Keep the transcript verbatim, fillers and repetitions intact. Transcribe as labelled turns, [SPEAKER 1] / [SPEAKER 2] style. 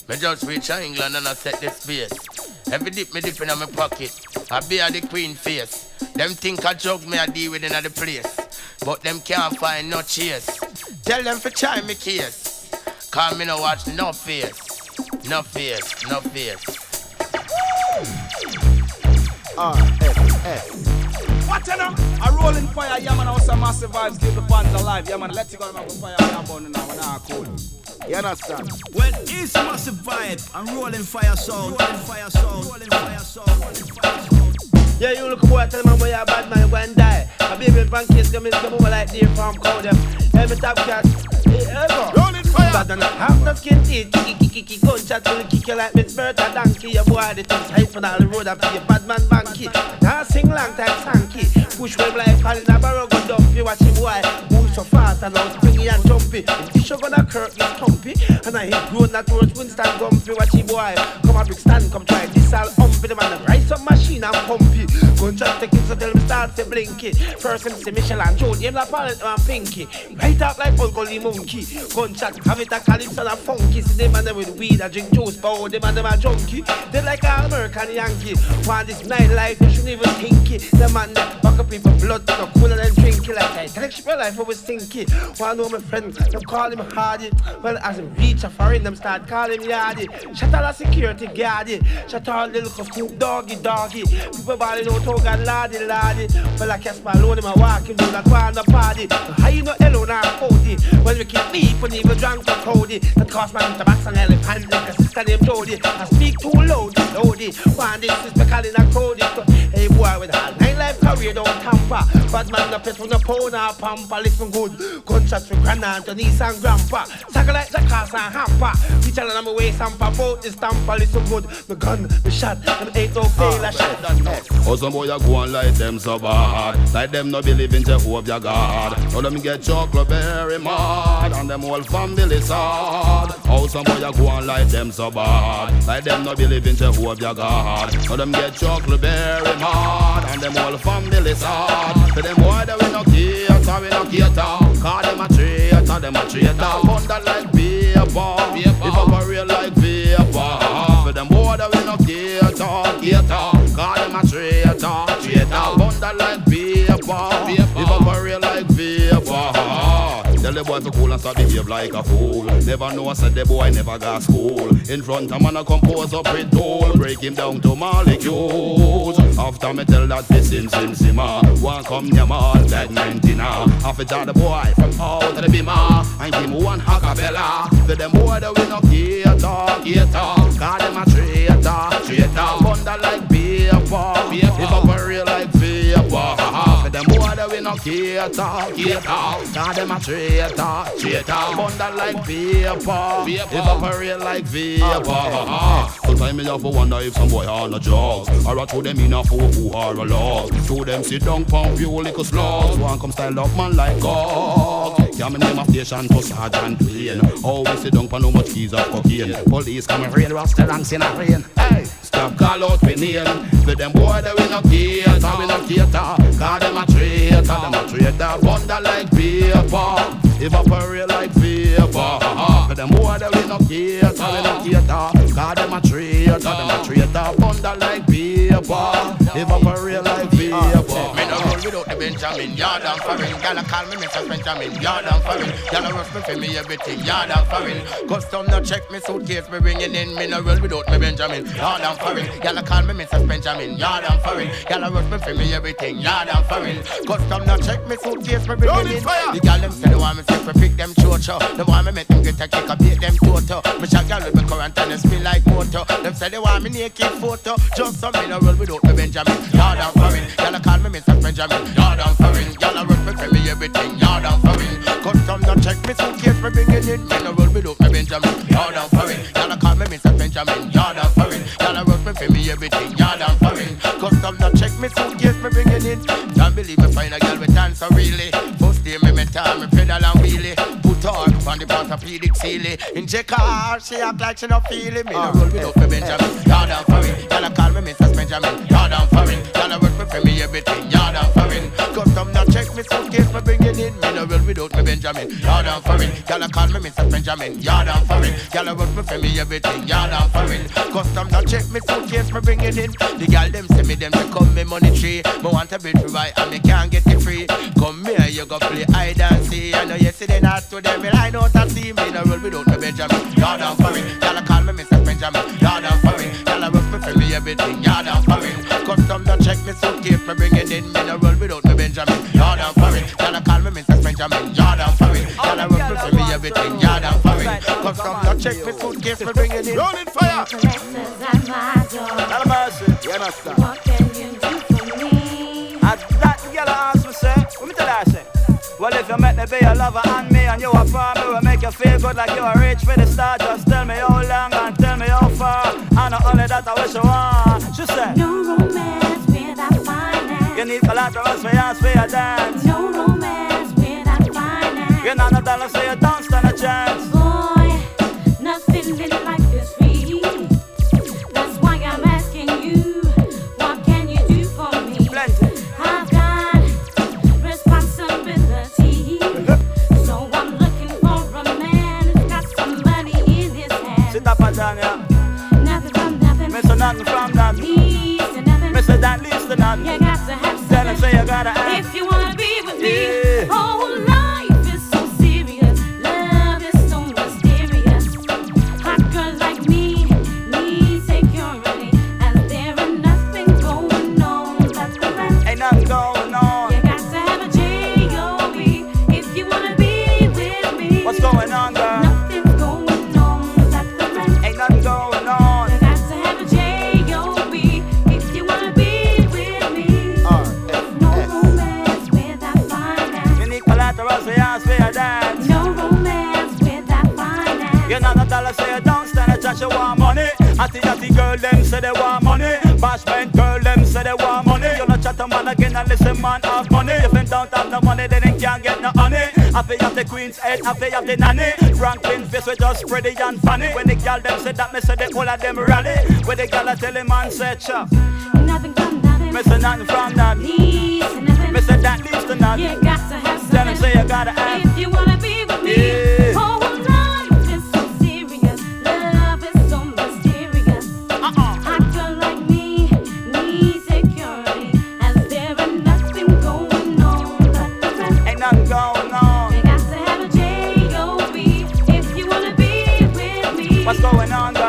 [SPEAKER 1] Me just reach England and I set the space. Every dip me dip in my pocket. I bear the queen face. Them think I jug me I deal with another place. But them can't find no chase. Tell them for try me case. Cause me no watch no face. No face, no face.
[SPEAKER 2] R F S.
[SPEAKER 3] What you know? A rolling fire, yeah man, also massive vibes, keep the fans alive. Yeah man, let's go to fire, yeah man, now we're not cool.
[SPEAKER 2] You understand?
[SPEAKER 4] Well, it's massive vibe and rolling fire sound, rolling fire sound, rolling fire sound, rolling fire sound.
[SPEAKER 5] Yeah, you look boy, tell them boy you're a bad man, you go and die. A baby pancakes come in, come over like deer farm cow them. Every top cat, hey, ever.
[SPEAKER 2] Rolling fire.
[SPEAKER 5] Bad and have no skin teeth, kicky, kicky, kicky, gunshot will kick you like Miss Bertha Donkey. Your boy, the things hype on all the road after your bad man banky. Now sing long time sanky. Push wave like calling a barrow, go dump you, watch him boy. Move so fast and now springy and jumpy. If you show gonna curve, it's stumpy. And I hit grown that road, Winston Gumpy, watch him boy. Come a big stand, come try this all humpy. The man rise up machine and pumpy. Gunshot take him so tell him start to blinky. First him see Michelle and Joe, him la palette and pinky. Right up like Uncle Lee Monkey. Gunshot have it a calypso and funky. See them and them with weed and drink juice, but all them and them a junkie. They like an American Yankee. Want this nightlife, you shouldn't even think it. The man that back up people blood, no cooler than drinky. Like I tell my life always stinky. Want know my friend, them call him Hardy. Well as him reach a foreign, them start calling him Yardy. Shut all the security guardy. Shut all the little Snoop Doggy Doggy. People balling out oh God Lordy Lordy. Well I can't alone him a walking down a corner party. How you know hello now forty? Well we keep deep and even drunk or cody. That cost my tobacco and elephant like a sister named Jody. I speak too loud, loady. One this is calling a crowdy. Hey boy with a nine life career don't tamper. Bad man no pet from the phone or pamper. Listen good. Gunshots for Grandaunt and niece and grandpa. Tackle like the cars and hamper. We tell them away some pop out this tamper. Listen good. The gun, the shot, them ain't no fail a shot.
[SPEAKER 6] Oh, some boy a go on like them so bad. Like them no believe in Jehovah God. Now them get chocolate very mad. And them whole family sad. Oh, some boy a go on like them so bad. Like them no believe in Jehovah God. Now them get chocolate very mad. And them whole family sad. For them boy that we no cater, we no cater. Call them a traitor, them a traitor. Bundle like paper, if I real like paper. For them boy that we no cater, cater. Call them a traitor, traitor. Bundle like paper, if I real like paper. Tell the boy to cool and start behave like a fool. Never know I said the boy never got school. In front of man I compose up with tool. Break him down to molecules. After me tell that this sim sim simmer. One come near man like nineteen. Half it the boy from out of the bima. And give him one acapella. For them boy that we no cater, cater. Call them a traitor, traitor. Bundle like paper, if I real like paper. For them boy that we no cater, cater. Call them a traitor, traitor. Bundle like paper, if I real like paper. Sometimes me have to wonder if some boy are no drugs. Or I throw them in a fool who are a log. Throw them sit down, pump you little slugs. One come style up man like God. Yeah, me name a station to Sergeant Plain. Oh, we sit down for no much keys of cocaine. Police come and real roster and in a rain. Hey, stop call out me name. For them boy that we no cater, we no cater. Call them a traitor, them a traitor. Bundle like paper, evaporate like vapor. For them boy that we no cater, we no cater. Call them a traitor, them a traitor. Bundle like paper, evaporate like vapor.
[SPEAKER 1] Me no roll without the Benjamin, yard and foreign. Gala call me Mister Benjamin, yard and foreign. Gala rush me for me everything, yard and foreign. Custom no check me suitcase, me bringing in. Me no roll without me Benjamin, yard and foreign. Gala call me Mister Benjamin, yard and foreign. Gala rush me for me everything, yard and foreign. Custom no check me suitcase, me bringing in. The gal them say they want me say for pick them chocho. They want me make them get a kick a beat them toto. Me shot gal with me current and it smell like motor. Them say they want me naked photo. Just some me no roll without me Benjamin, yard and foreign. Gala call me Mister Benjamin, yard and foreign. Gala rush me for me everything, yard and foreign. Custom no check me suitcase, me bringing in. Me no roll without me Benjamin, yard and foreign. Gala call me Mister Benjamin, yard and foreign. Gala rush me for me everything, yard and foreign. Custom no check me suitcase, me bringing in. Can't believe me find a girl with dance so really. First day me met her, me pedal and wheelie. Put her on the orthopedic sealy. In J car, she act like she not feeling me. No roll without me Benjamin, yard and foreign. Y'all call me Mister Benjamin. Yard and foreign. Y'all work me for me everything. Yard and foreign. Custom now check me suitcase me bring it in. Me no roll without me Benjamin. Yard and foreign. Y'all call me Mister Benjamin. Yard and foreign. Y'all work me for me everything. Yard and foreign. Custom now check me suitcase me bring it in. The girl them say me them they come me money tree. Me want a bit for right and me can't get it free. Come here you go play hide and see. I know yesterday not today me line out and see. Me no roll without me Benjamin. Yard and foreign. Y'all call me Mister Benjamin. Yard and foreign. Y'all work me for me everything. Yard and foreign. Custom now check me suitcase me bring it in. Me no roll without me Benjamin. Yard and foreign. Y'all call me Mister Benjamin. Yard and foreign. Y'all work me for me everything. Yard and foreign. Custom now check me suitcase me bring it in.
[SPEAKER 2] Rolling fire.
[SPEAKER 3] Have mercy.
[SPEAKER 2] You understand?
[SPEAKER 7] What can you do for me?
[SPEAKER 3] And that girl asked me, say, what me tell her, say? Well, if you make me be a lover and me and you a farm, me will make you feel good like you are rich for the start. Just tell me how long and tell me how far. And not only that, I wish you want. She said,
[SPEAKER 7] No romance without finance.
[SPEAKER 3] you need collaterals for yours for your dance.
[SPEAKER 7] No romance without finance.
[SPEAKER 3] You know no dollar, so you don't stand a chance.
[SPEAKER 7] Boy, nothing in life is free. That's why I'm asking you, what can you do for me?
[SPEAKER 3] Plenty.
[SPEAKER 7] I've got responsibility, so I'm looking for a man who's got some money in his hand.
[SPEAKER 3] Sit up and down, yeah.
[SPEAKER 7] Nothing from nothing,
[SPEAKER 3] Mister Nothing from nothing.
[SPEAKER 7] leads to nothing.
[SPEAKER 3] Mister That leads to nothing.
[SPEAKER 7] You got to have
[SPEAKER 3] Tell him,
[SPEAKER 7] something
[SPEAKER 3] say you gotta act.
[SPEAKER 7] if you wanna be with me.
[SPEAKER 3] Yeah.
[SPEAKER 7] Oh, life is so serious, love is so mysterious. Hot girl like me needs security, and there ain't nothing going on but the rest.
[SPEAKER 3] Ain't nothing going on.
[SPEAKER 7] You got to have a J O B if you wanna be with me.
[SPEAKER 3] What's going on, girl?
[SPEAKER 7] Nothing's going on but the rest.
[SPEAKER 3] Ain't nothing going on.
[SPEAKER 7] You got to have a J O B if you wanna be with me.
[SPEAKER 2] R
[SPEAKER 7] No
[SPEAKER 2] F S.
[SPEAKER 7] romance without finance.
[SPEAKER 3] You need collaterals for yours for your dance.
[SPEAKER 7] No romance without finance.
[SPEAKER 3] You know no dollar, so you don't stand a chance. You want money. Atty atty girl, them say they want money. Bashment girl, them say they want money. You no chat a man again and listen, man have money. If you don't have no money, then you can't get no honey. I feel have the queen's head, I feel have the nanny. Franklin face with just pretty and funny. When the girl them say that, me say the whole of them rally. When the girl a tell him man say chop.
[SPEAKER 7] Nothing from nothing.
[SPEAKER 3] Me say nothing from nothing.
[SPEAKER 7] Leads to nothing.
[SPEAKER 3] Me say that leads to nothing.
[SPEAKER 7] You got to have
[SPEAKER 3] Tell him
[SPEAKER 7] something
[SPEAKER 3] say you gotta act.
[SPEAKER 7] if you wanna be with me.
[SPEAKER 3] Yeah.
[SPEAKER 7] Oh, life is so serious, love is so mysterious.
[SPEAKER 3] Uh-uh.
[SPEAKER 7] Hot girl like me needs security, and there ain't nothing going on but the rest.
[SPEAKER 3] Ain't nothing going on.
[SPEAKER 7] You got to have a J O B if you wanna be with me.
[SPEAKER 3] What's going on,